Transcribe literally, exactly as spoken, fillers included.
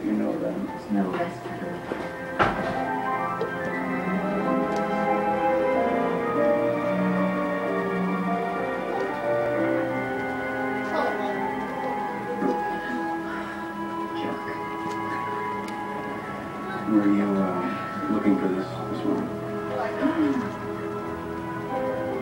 You know that. No, that's true. Were you uh, looking for this this morning?